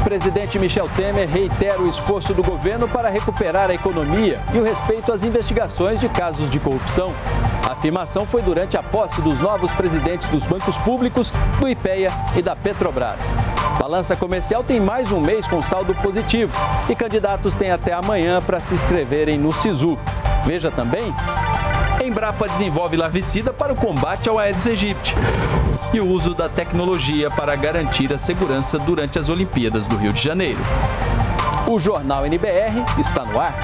presidente Michel Temer reitera o esforço do governo para recuperar a economia e o respeito às investigações de casos de corrupção. A afirmação foi durante a posse dos novos presidentes dos bancos públicos, do IPEA e da Petrobras. Balança comercial tem mais um mês com saldo positivo e candidatos têm até amanhã para se inscreverem no SISU. Veja também: Embrapa desenvolve larvicida para o combate ao Aedes aegypti e o uso da tecnologia para garantir a segurança durante as Olimpíadas do Rio de Janeiro. O Jornal NBR está no ar.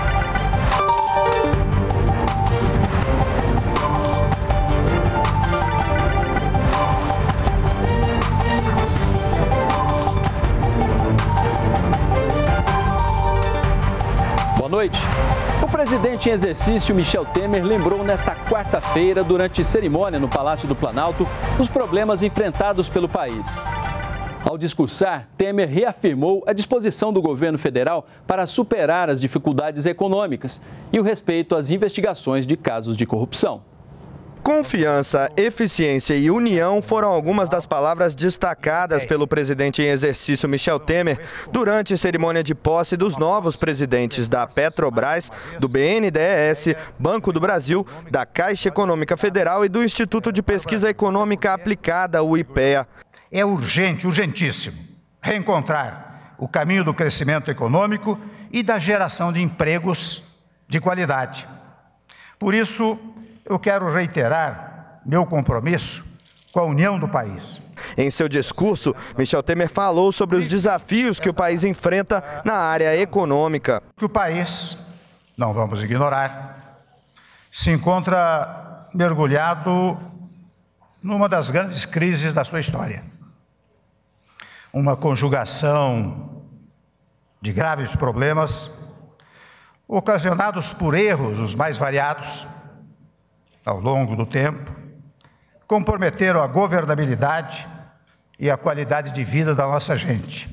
Boa noite. O presidente em exercício, Michel Temer, lembrou nesta quarta-feira, durante cerimônia no Palácio do Planalto, os problemas enfrentados pelo país. Ao discursar, Temer reafirmou a disposição do governo federal para superar as dificuldades econômicas e o respeito às investigações de casos de corrupção. Confiança, eficiência e união foram algumas das palavras destacadas pelo presidente em exercício Michel Temer durante a cerimônia de posse dos novos presidentes da Petrobras, do BNDES, Banco do Brasil, da Caixa Econômica Federal e do Instituto de Pesquisa Econômica Aplicada, o IPEA. É urgente, urgentíssimo, reencontrar o caminho do crescimento econômico e da geração de empregos de qualidade. Por isso, eu quero reiterar meu compromisso com a união do país. Em seu discurso, Michel Temer falou sobre os desafios que o país enfrenta na área econômica. Que o país, não vamos ignorar, se encontra mergulhado numa das grandes crises da sua história. Uma conjugação de graves problemas ocasionados por erros os mais variados ao longo do tempo, comprometeram a governabilidade e a qualidade de vida da nossa gente.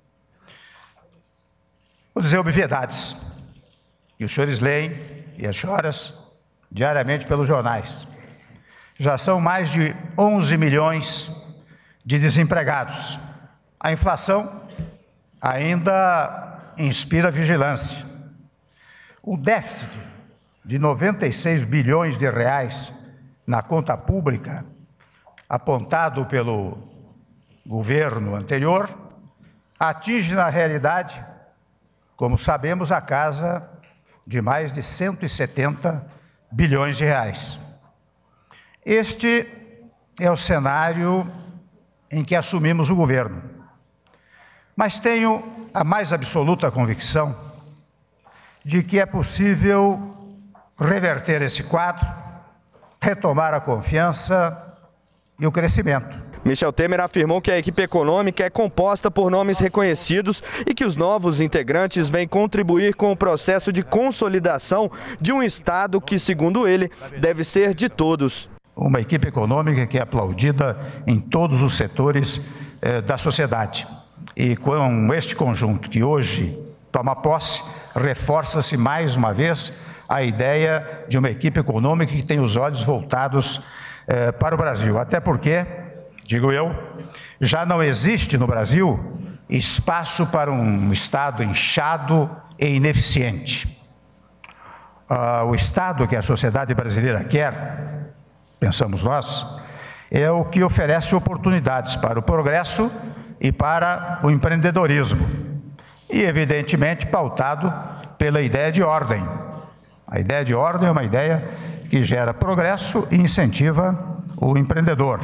Vou dizer obviedades, que os senhores leem e as senhoras diariamente pelos jornais. Já são mais de 11 milhões de desempregados. A inflação ainda inspira vigilância. O déficit de 96 bilhões de reais na conta pública, apontado pelo governo anterior, atinge na realidade, como sabemos, a casa de mais de 170 bilhões de reais. Este é o cenário em que assumimos o governo. Mas tenho a mais absoluta convicção de que é possível reverter esse quadro, retomar a confiança e o crescimento. Michel Temer afirmou que a equipe econômica é composta por nomes reconhecidos e que os novos integrantes vêm contribuir com o processo de consolidação de um Estado que, segundo ele, deve ser de todos. Uma equipe econômica que é aplaudida em todos os setores da sociedade. E com este conjunto que hoje toma posse, reforça-se mais uma vez a ideia de uma equipe econômica que tem os olhos voltados para o Brasil. Até porque, digo eu, já não existe no Brasil espaço para um Estado inchado e ineficiente. O Estado que a sociedade brasileira quer, pensamos nós, é o que oferece oportunidades para o progresso e para o empreendedorismo. E, evidentemente, pautado pela ideia de ordem. A ideia de ordem é uma ideia que gera progresso e incentiva o empreendedor.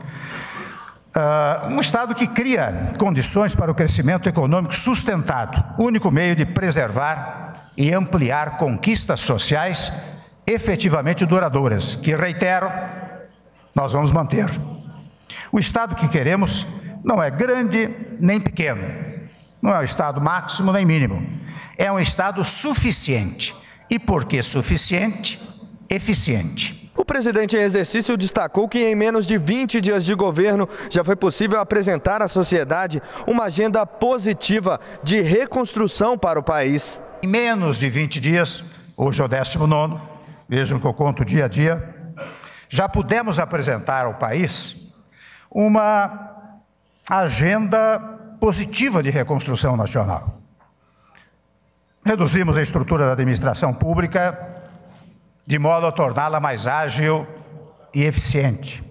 Um Estado que cria condições para o crescimento econômico sustentado, único meio de preservar e ampliar conquistas sociais efetivamente duradouras, que, reitero, nós vamos manter. O Estado que queremos não é grande nem pequeno, não é um Estado máximo nem mínimo, é um Estado suficiente. E por que suficiente? Eficiente. O presidente em exercício destacou que em menos de 20 dias de governo já foi possível apresentar à sociedade uma agenda positiva de reconstrução para o país. Em menos de 20 dias, hoje é o 19º, vejam que eu conto dia a dia, já pudemos apresentar ao país uma agenda positiva de reconstrução nacional. Reduzimos a estrutura da administração pública de modo a torná-la mais ágil e eficiente.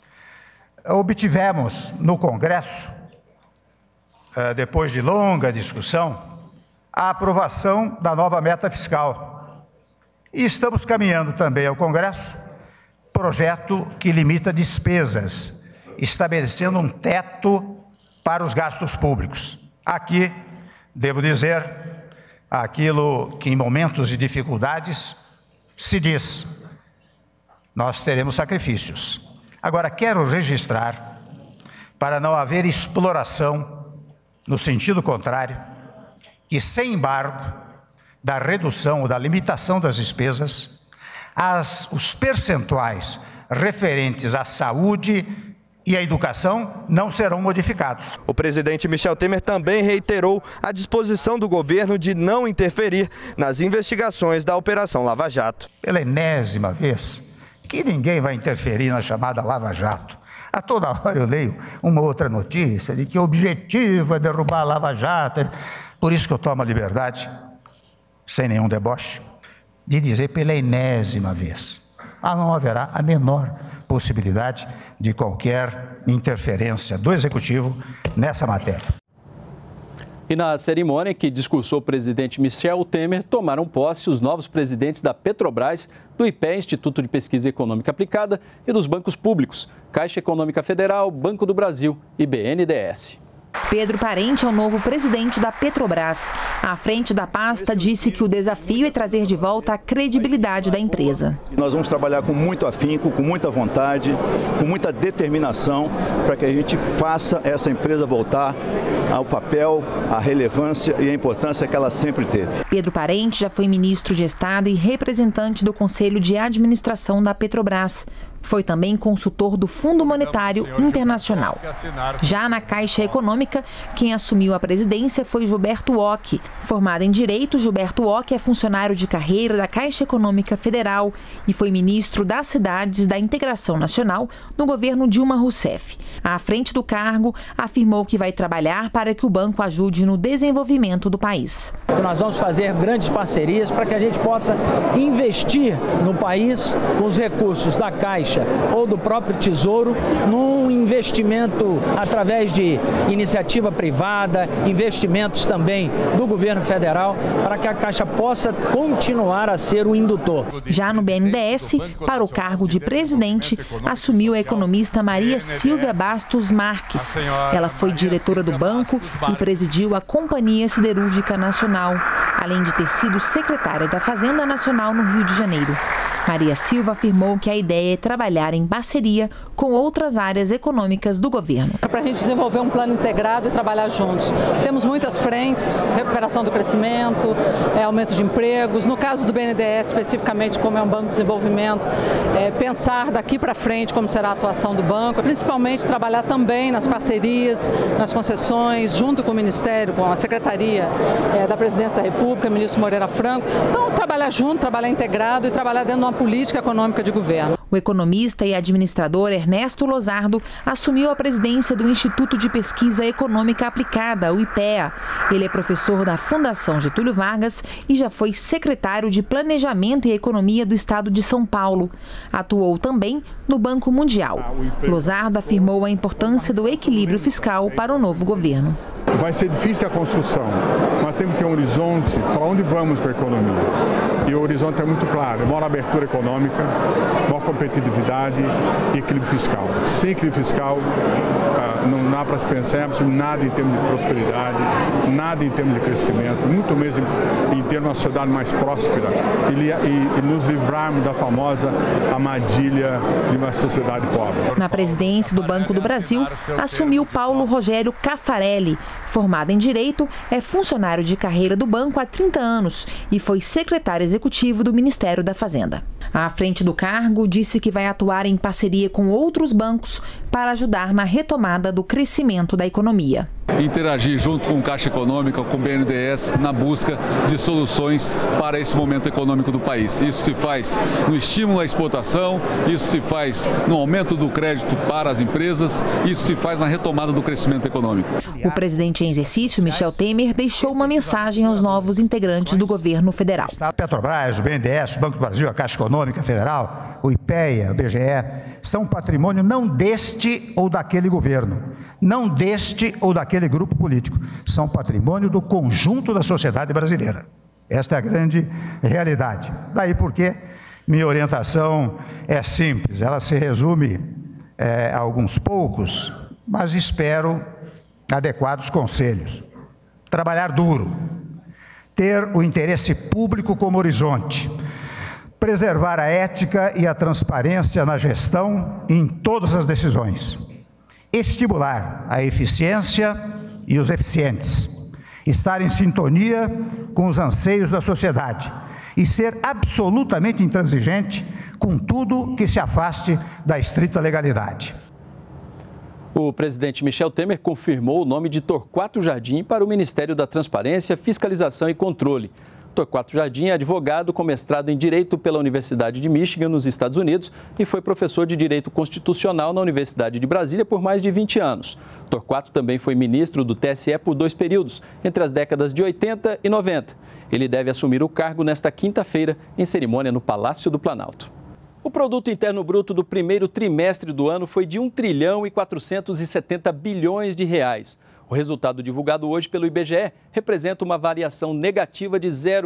Obtivemos no Congresso, depois de longa discussão, a aprovação da nova meta fiscal. E estamos caminhando também ao Congresso projeto que limita despesas, estabelecendo um teto para os gastos públicos. Aqui, devo dizer, aquilo que em momentos de dificuldades se diz: nós teremos sacrifícios. Agora, quero registrar, para não haver exploração, no sentido contrário, que sem embargo da redução ou da limitação das despesas, os percentuais referentes à saúde e à educação não serão modificados. O presidente Michel Temer também reiterou a disposição do governo de não interferir nas investigações da Operação Lava Jato. Pela enésima vez, que ninguém vai interferir na chamada Lava Jato. A toda hora eu leio uma outra notícia de que o objetivo é derrubar a Lava Jato. Por isso que eu tomo a liberdade, sem nenhum deboche, de dizer pela enésima vez: não haverá a menor possibilidade de qualquer interferência do Executivo nessa matéria. E na cerimônia que discursou o presidente Michel Temer, tomaram posse os novos presidentes da Petrobras, do IPEA, Instituto de Pesquisa Econômica Aplicada, e dos bancos públicos, Caixa Econômica Federal, Banco do Brasil e BNDES. Pedro Parente é o novo presidente da Petrobras. À frente da pasta, disse que o desafio é trazer de volta a credibilidade da empresa. Nós vamos trabalhar com muito afinco, com muita vontade, com muita determinação, para que a gente faça essa empresa voltar ao papel, à relevância e à importância que ela sempre teve. Pedro Parente já foi ministro de Estado e representante do Conselho de Administração da Petrobras. Foi também consultor do Fundo Monetário Internacional. Já na Caixa Econômica, quem assumiu a presidência foi Gilberto Ock. Formado em Direito, Gilberto Ock é funcionário de carreira da Caixa Econômica Federal e foi ministro das Cidades da Integração Nacional no governo Dilma Rousseff. À frente do cargo, afirmou que vai trabalhar para que o banco ajude no desenvolvimento do país. Nós vamos fazer grandes parcerias para que a gente possa investir no país com os recursos da Caixa ou do próprio Tesouro, num investimento através de iniciativa privada, investimentos também do governo federal, para que a Caixa possa continuar a ser o indutor. Já no BNDES, para o cargo de presidente, assumiu a economista Maria Silvia Bastos Marques. Ela foi diretora do banco e presidiu a Companhia Siderúrgica Nacional, além de ter sido secretária da Fazenda Nacional no Rio de Janeiro. Maria Silva afirmou que a ideia é trabalhar em parceria com outras áreas econômicas do governo. Para a gente desenvolver um plano integrado e trabalhar juntos. Temos muitas frentes: recuperação do crescimento, aumento de empregos. No caso do BNDES, especificamente, como é um banco de desenvolvimento, pensar daqui para frente como será a atuação do banco, principalmente trabalhar também nas parcerias, nas concessões, junto com o Ministério, com a Secretaria da Presidência da República, ministro Moreira Franco. Então, trabalhar junto, trabalhar integrado e trabalhar dentro de uma política econômica de governo. O economista e administrador Ernesto Lozardo assumiu a presidência do Instituto de Pesquisa Econômica Aplicada, o IPEA. Ele é professor da Fundação Getúlio Vargas e já foi secretário de Planejamento e Economia do Estado de São Paulo. Atuou também no Banco Mundial. Lozardo afirmou a importância do equilíbrio fiscal para o novo governo. Vai ser difícil a construção, mas temos que ter um horizonte para onde vamos com a economia. E o horizonte é muito claro: maior abertura econômica, maior competitividade e equilíbrio fiscal. Sem equilíbrio fiscal, não dá para se pensar nada em termos de prosperidade, nada em termos de crescimento, muito mesmo em ter uma sociedade mais próspera e nos livrarmos da famosa armadilha de uma sociedade pobre. Na presidência do Banco do Brasil, assumiu Paulo Rogério Caffarelli. Formado em Direito, é funcionário de carreira do banco há 30 anos e foi secretário executivo do Ministério da Fazenda. À frente do cargo, disse que vai atuar em parceria com outros bancos para ajudar na retomada do crescimento da economia. interagir junto com Caixa Econômica, com o BNDES, na busca de soluções para esse momento econômico do país. Isso se faz no estímulo à exportação, isso se faz no aumento do crédito para as empresas, isso se faz na retomada do crescimento econômico. O presidente em exercício, Michel Temer, deixou uma mensagem aos novos integrantes do governo federal. A Petrobras, o BNDES, o Banco do Brasil, a Caixa Econômica Federal, o IPEA, o BGE, são patrimônio não deste ou daquele governo, não deste ou daquele grupo político, são patrimônio do conjunto da sociedade brasileira. Esta é a grande realidade. Daí porque minha orientação é simples, ela se resume a alguns poucos, mas espero adequados conselhos. Trabalhar duro, ter o interesse público como horizonte, preservar a ética e a transparência na gestão e em todas as decisões, estimular a eficiência e os eficientes, estar em sintonia com os anseios da sociedade e ser absolutamente intransigente com tudo que se afaste da estrita legalidade. O presidente Michel Temer confirmou o nome de Torquato Jardim para o Ministério da Transparência, Fiscalização e Controle. Torquato Jardim é advogado com mestrado em Direito pela Universidade de Michigan, nos Estados Unidos, e foi professor de Direito Constitucional na Universidade de Brasília por mais de 20 anos. Torquato também foi ministro do TSE por 2 períodos, entre as décadas de 80 e 90. Ele deve assumir o cargo nesta quinta-feira, em cerimônia no Palácio do Planalto. O Produto Interno Bruto do primeiro trimestre do ano foi de 1 trilhão e 470 bilhões de reais. O resultado divulgado hoje pelo IBGE representa uma variação negativa de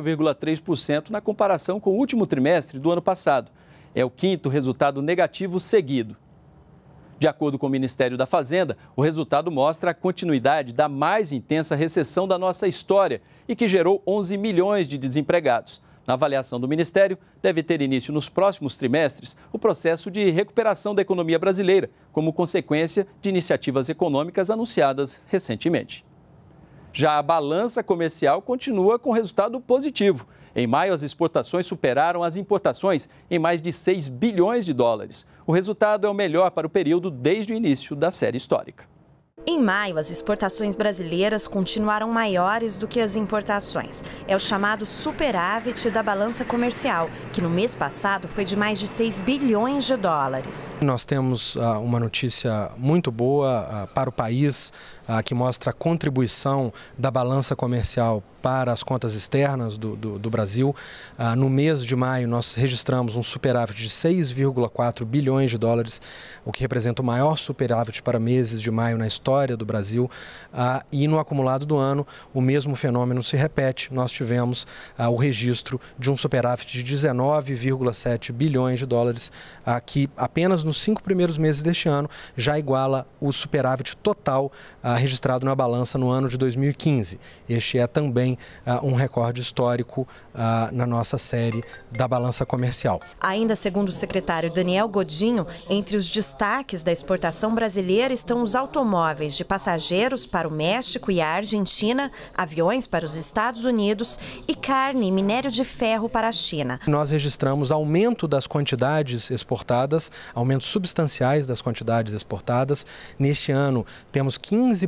0,3% na comparação com o último trimestre do ano passado. É o 5º resultado negativo seguido. De acordo com o Ministério da Fazenda, o resultado mostra a continuidade da mais intensa recessão da nossa história e que gerou 11 milhões de desempregados. Na avaliação do Ministério, deve ter início nos próximos trimestres o processo de recuperação da economia brasileira, como consequência de iniciativas econômicas anunciadas recentemente. Já a balança comercial continua com resultado positivo. Em maio, as exportações superaram as importações em mais de 6 bilhões de dólares. O resultado é o melhor para o período desde o início da série histórica. Em maio, as exportações brasileiras continuaram maiores do que as importações. É o chamado superávit da balança comercial, que no mês passado foi de mais de 6 bilhões de dólares. Nós temos uma notícia muito boa para o país, que mostra a contribuição da balança comercial para as contas externas do Brasil. No mês de maio, nós registramos um superávit de 6,4 bilhões de dólares, o que representa o maior superávit para meses de maio na história do Brasil. E no acumulado do ano, o mesmo fenômeno se repete. Nós tivemos o registro de um superávit de 19,7 bilhões de dólares, que apenas nos 5 primeiros meses deste ano já iguala o superávit total registrado na balança no ano de 2015. Este é também um recorde histórico na nossa série da balança comercial. Ainda segundo o secretário Daniel Godinho, entre os destaques da exportação brasileira estão os automóveis de passageiros para o México e a Argentina, aviões para os Estados Unidos e carne e minério de ferro para a China. Nós registramos aumento das quantidades exportadas, aumentos substanciais das quantidades exportadas. Neste ano, temos 15%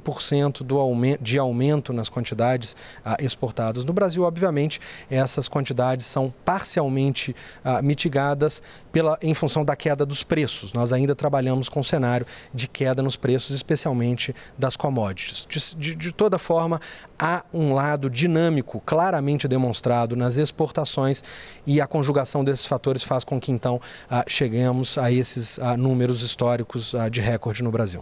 de aumento nas quantidades exportadas. No Brasil, obviamente, essas quantidades são parcialmente mitigadas em função da queda dos preços. Nós ainda trabalhamos com um cenário de queda nos preços, especialmente das commodities. De toda forma, há um lado dinâmico claramente demonstrado nas exportações e a conjugação desses fatores faz com que, então, cheguemos a esses números históricos de recorde no Brasil.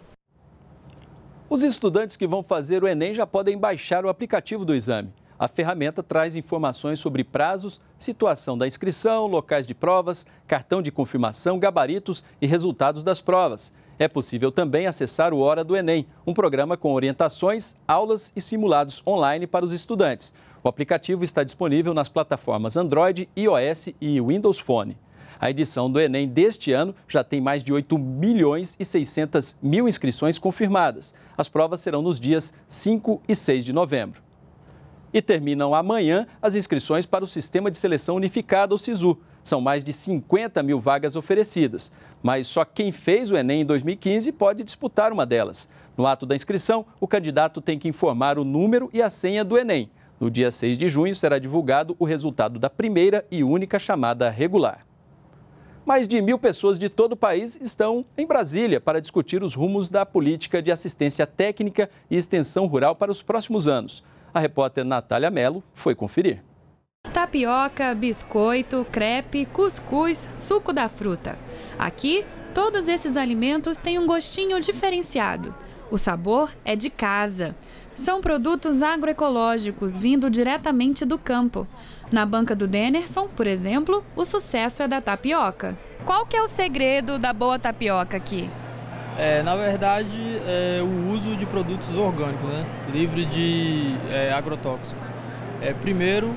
Os estudantes que vão fazer o Enem já podem baixar o aplicativo do exame. A ferramenta traz informações sobre prazos, situação da inscrição, locais de provas, cartão de confirmação, gabaritos e resultados das provas. É possível também acessar o Hora do Enem, um programa com orientações, aulas e simulados online para os estudantes. O aplicativo está disponível nas plataformas Android, iOS e Windows Phone. A edição do Enem deste ano já tem mais de 8 milhões e 600 mil inscrições confirmadas. As provas serão nos dias 5 e 6 de novembro. E terminam amanhã as inscrições para o Sistema de Seleção Unificada, o SISU. São mais de 50 mil vagas oferecidas, mas só quem fez o Enem em 2015 pode disputar uma delas. No ato da inscrição, o candidato tem que informar o número e a senha do Enem. No dia 6 de junho será divulgado o resultado da primeira e única chamada regular. Mais de 1.000 pessoas de todo o país estão em Brasília para discutir os rumos da política de assistência técnica e extensão rural para os próximos anos. A repórter Natália Mello foi conferir. Tapioca, biscoito, crepe, cuscuz, suco da fruta. Aqui, todos esses alimentos têm um gostinho diferenciado. O sabor é de casa. São produtos agroecológicos vindo diretamente do campo. Na banca do Denerson, por exemplo, o sucesso é da tapioca. Qual que é o segredo da boa tapioca aqui? Na verdade, é o uso de produtos orgânicos, né? Livre de agrotóxico. Primeiro,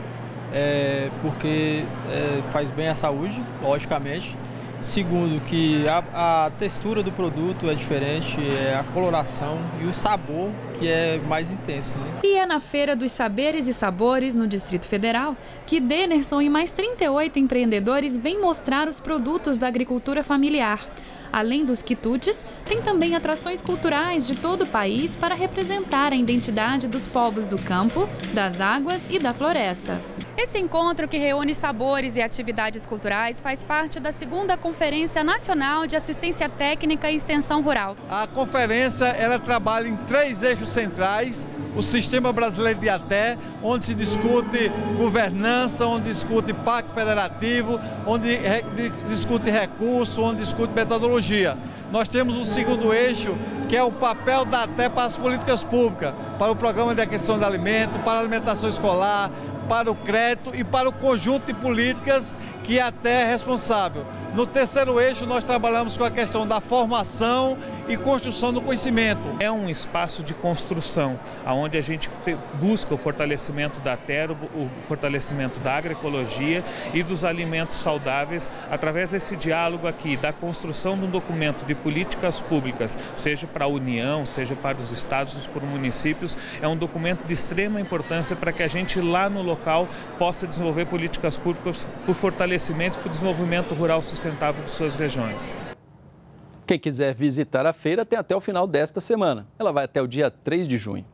porque faz bem à saúde, logicamente. Segundo, que a textura do produto é diferente, a coloração e o sabor que é mais intenso, né? E é na Feira dos Saberes e Sabores, no Distrito Federal, que Denerson e mais 38 empreendedores vêm mostrar os produtos da agricultura familiar. Além dos quitutes, tem também atrações culturais de todo o país para representar a identidade dos povos do campo, das águas e da floresta. Esse encontro, que reúne sabores e atividades culturais, faz parte da 2ª Conferência Nacional de Assistência Técnica e Extensão Rural. A conferência ela trabalha em 3 eixos centrais: o Sistema Brasileiro de ATE, onde se discute governança, onde discute pacto federativo, onde discute recurso, onde discute metodologia. Nós temos um 2º eixo, que é o papel da ATE para as políticas públicas, para o Programa de Aquisição de Alimento, para a alimentação escolar, para o crédito e para o conjunto de políticas que a ATE é responsável. No 3º eixo, nós trabalhamos com a questão da formação e construção do conhecimento. É um espaço de construção, onde a gente busca o fortalecimento da terra, o fortalecimento da agroecologia e dos alimentos saudáveis, através desse diálogo aqui, da construção de um documento de políticas públicas, seja para a União, seja para os estados, para os municípios. É um documento de extrema importância para que a gente lá no local possa desenvolver políticas públicas por fortalecimento e por desenvolvimento rural sustentável de suas regiões. Quem quiser visitar a feira tem até o final desta semana. Ela vai até o dia 3 de junho.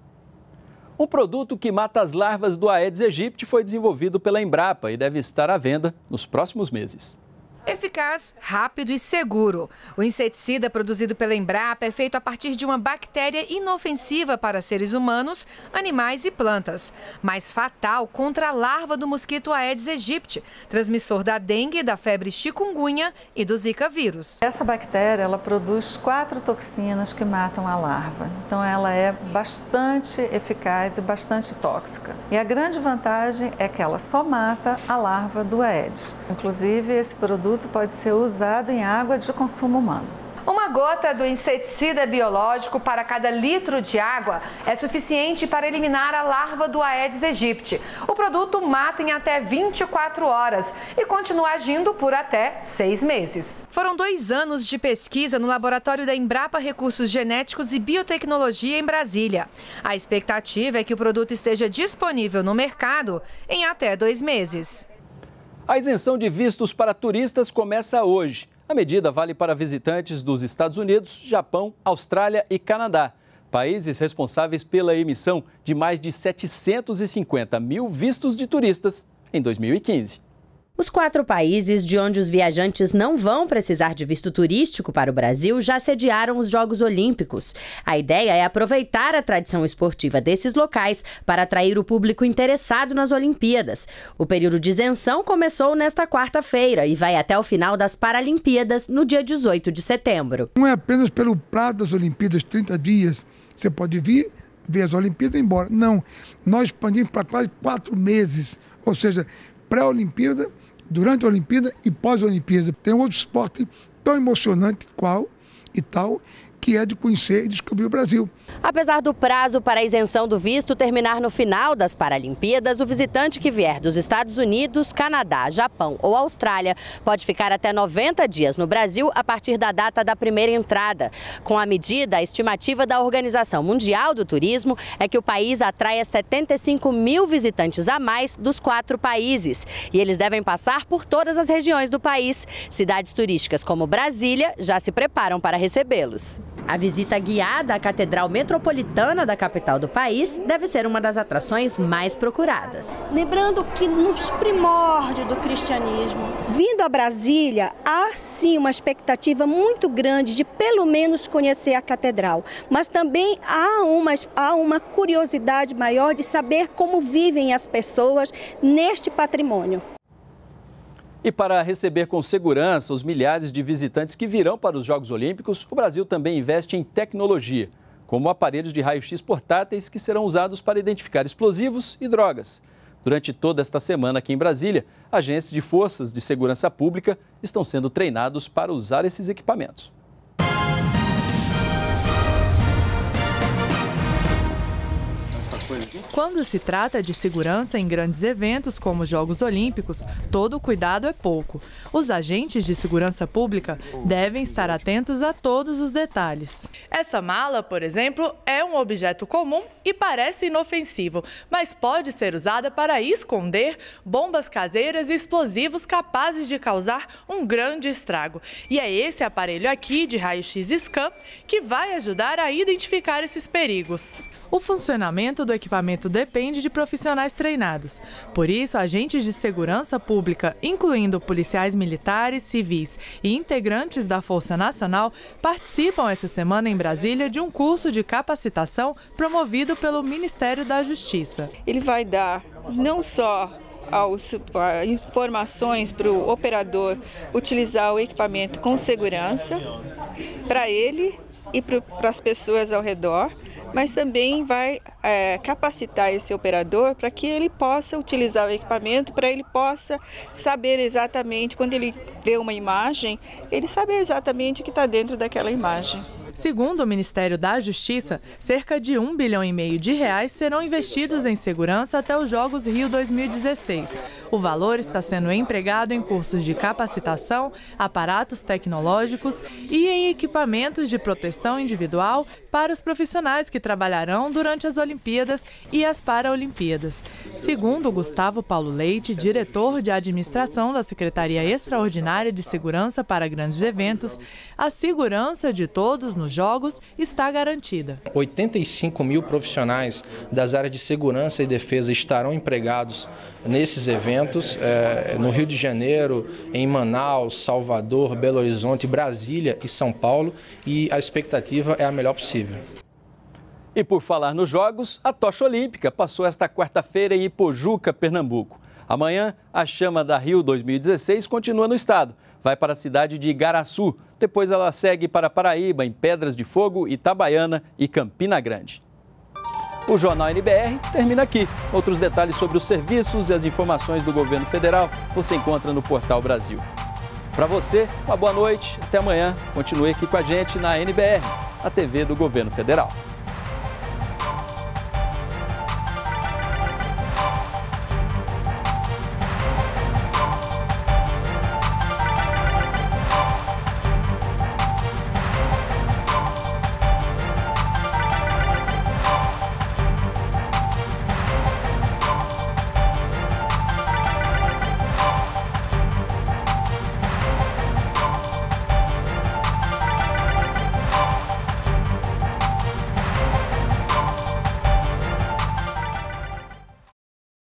Um produto que mata as larvas do Aedes aegypti foi desenvolvido pela Embrapa e deve estar à venda nos próximos meses. Eficaz, rápido e seguro. O inseticida produzido pela Embrapa é feito a partir de uma bactéria inofensiva para seres humanos, animais e plantas, mas fatal contra a larva do mosquito Aedes aegypti, transmissor da dengue, da febre chikungunya e do Zika vírus. Essa bactéria ela produz 4 toxinas que matam a larva, então ela é bastante eficaz e bastante tóxica. E a grande vantagem é que ela só mata a larva do Aedes. Inclusive, esse produto pode ser usado em água de consumo humano. Uma gota do inseticida biológico para cada litro de água é suficiente para eliminar a larva do Aedes aegypti. O produto mata em até 24 horas e continua agindo por até 6 meses. Foram 2 anos de pesquisa no laboratório da Embrapa Recursos Genéticos e Biotecnologia em Brasília. A expectativa é que o produto esteja disponível no mercado em até 2 meses. A isenção de vistos para turistas começa hoje. A medida vale para visitantes dos Estados Unidos, Japão, Austrália e Canadá, países responsáveis pela emissão de mais de 750 mil vistos de turistas em 2015. Os 4 países de onde os viajantes não vão precisar de visto turístico para o Brasil já sediaram os Jogos Olímpicos. A ideia é aproveitar a tradição esportiva desses locais para atrair o público interessado nas Olimpíadas. O período de isenção começou nesta quarta-feira e vai até o final das Paralimpíadas, no dia 18 de setembro. Não é apenas pelo prazo das Olimpíadas, 30 dias, você pode vir, ver as Olimpíadas e ir embora. Não, nós expandimos para quase 4 meses, ou seja, pré-Olimpíada, durante a Olimpíada e pós-Olimpíada. Tem um outro esporte tão emocionante qual e tal, que é de conhecer e descobrir o Brasil. Apesar do prazo para a isenção do visto terminar no final das Paralimpíadas, o visitante que vier dos Estados Unidos, Canadá, Japão ou Austrália pode ficar até 90 dias no Brasil a partir da data da primeira entrada. Com a medida, a estimativa da Organização Mundial do Turismo é que o país atraia 75 mil visitantes a mais dos 4 países. E eles devem passar por todas as regiões do país. Cidades turísticas como Brasília já se preparam para recebê-los. A visita guiada à Catedral Metropolitana da capital do país deve ser uma das atrações mais procuradas. Lembrando que nos primórdios do cristianismo, vindo a Brasília, há sim uma expectativa muito grande de pelo menos conhecer a catedral, mas também há uma curiosidade maior de saber como vivem as pessoas neste patrimônio. E para receber com segurança os milhares de visitantes que virão para os Jogos Olímpicos, o Brasil também investe em tecnologia, como aparelhos de raio-x portáteis que serão usados para identificar explosivos e drogas. Durante toda esta semana aqui em Brasília, agentes de forças de segurança pública estão sendo treinados para usar esses equipamentos. Quando se trata de segurança em grandes eventos como os Jogos Olímpicos, todo cuidado é pouco. Os agentes de segurança pública devem estar atentos a todos os detalhes. Essa mala, por exemplo, é um objeto comum e parece inofensivo, mas pode ser usada para esconder bombas caseiras e explosivos capazes de causar um grande estrago. E é esse aparelho aqui, de raio-x scan, que vai ajudar a identificar esses perigos. O funcionamento do equipamento depende de profissionais treinados. Por isso, agentes de segurança pública, incluindo policiais militares, civis e integrantes da Força Nacional, participam essa semana em Brasília de um curso de capacitação promovido pelo Ministério da Justiça. Ele vai dar não só informações para o operador utilizar o equipamento com segurança, para ele e para as pessoas ao redor, mas também vai capacitar esse operador para que ele possa utilizar o equipamento, para ele possa saber exatamente, quando ele vê uma imagem, ele saber exatamente o que está dentro daquela imagem. Segundo o Ministério da Justiça, cerca de R$1,5 bilhão serão investidos em segurança até os Jogos Rio 2016. O valor está sendo empregado em cursos de capacitação, aparatos tecnológicos e em equipamentos de proteção individual para os profissionais que trabalharão durante as Olimpíadas e as Paralimpíadas. Segundo Gustavo Paulo Leite, diretor de administração da Secretaria Extraordinária de Segurança para Grandes Eventos, a segurança de todos nos Jogos está garantida. 85 mil profissionais das áreas de segurança e defesa estarão empregados nesses eventos, no Rio de Janeiro, em Manaus, Salvador, Belo Horizonte, Brasília e São Paulo, e a expectativa é a melhor possível. E por falar nos Jogos, a tocha olímpica passou esta quarta-feira em Ipojuca, Pernambuco. Amanhã, a chama da Rio 2016 continua no estado. Vai para a cidade de Igaraçu. Depois ela segue para Paraíba, em Pedras de Fogo, Itabaiana e Campina Grande. O Jornal NBR termina aqui. Outros detalhes sobre os serviços e as informações do governo federal você encontra no Portal Brasil. Para você, uma boa noite. Até amanhã. Continue aqui com a gente na NBR, a TV do governo federal.